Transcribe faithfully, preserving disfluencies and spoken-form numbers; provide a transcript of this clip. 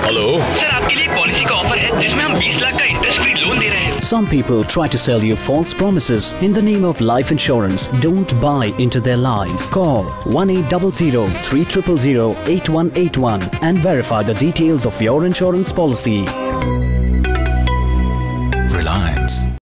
Hello sir, आपके लिए एक पॉलिसी का ऑफर है जिसमें हम बीस लाख का इंटरेस्ट फ्री लोन दे रहे हैं। Some people try to sell you false promises in the name of life insurance. Don't buy into their lies. Call one eight zero zero three zero zero eight one eight one and verify the details of your insurance policy. Reliance.